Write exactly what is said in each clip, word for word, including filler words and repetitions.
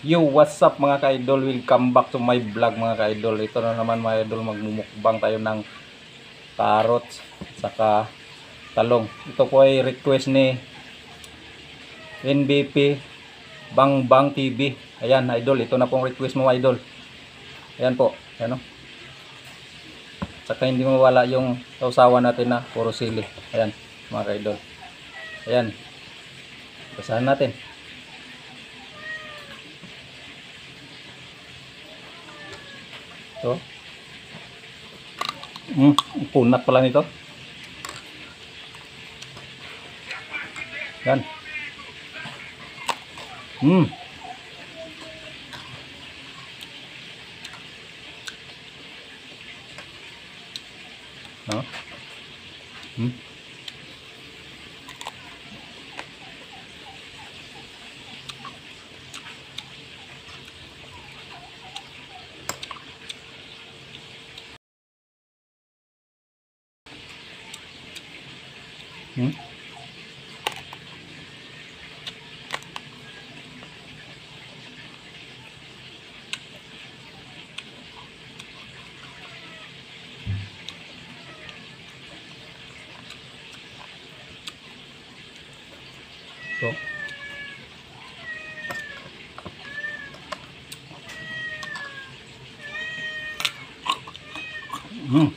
Yo, what's up mga ka-idol? Welcome back to my vlog mga ka-idol. Ito na naman mga idol, magmumukbang tayo ng carrots saka talong. Ito po ay request ni N B P Bang Bang T V. Ayan idol, ito na pong request mo idol. Ayan po, ayan o. Saka hindi mawala yung sausawan natin na puro sili. Ayan mga ka-idol. Ayan, basahan natin. Ito. Hmm, punat pala nito. Yan. Hmm. No? Hmm. Hmm. So. Hmm.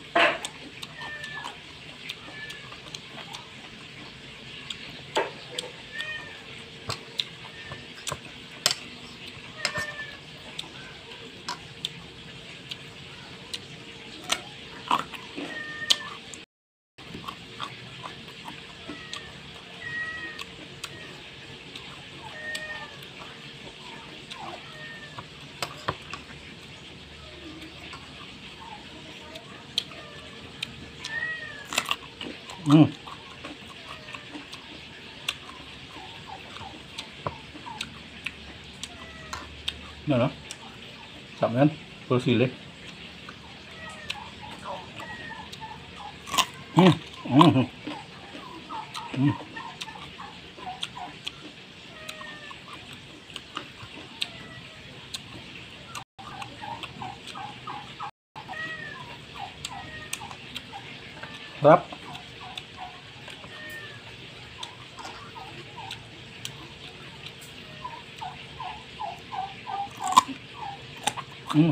Hmm. Yan o. Sarap yan. Puro sili. Hmm. Hmm. Hmm. Sarap. Hmm.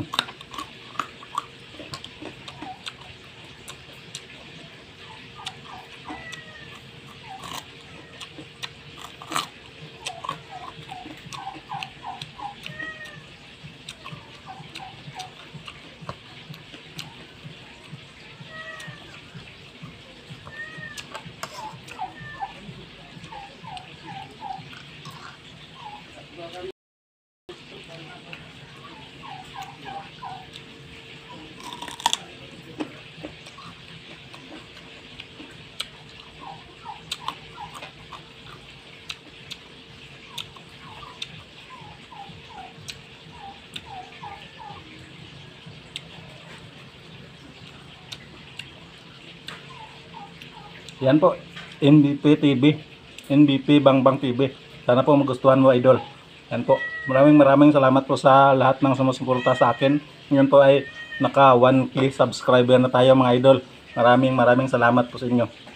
Yan po, N B P T V, N B P Bang Bang T V. Sana po magustuhan mo idol. Yan po, maraming maraming salamat po sa lahat ng sumusuporta sa akin. Ngayon po ay naka one K subscriber na tayo mga idol. Maraming maraming salamat po sa inyo.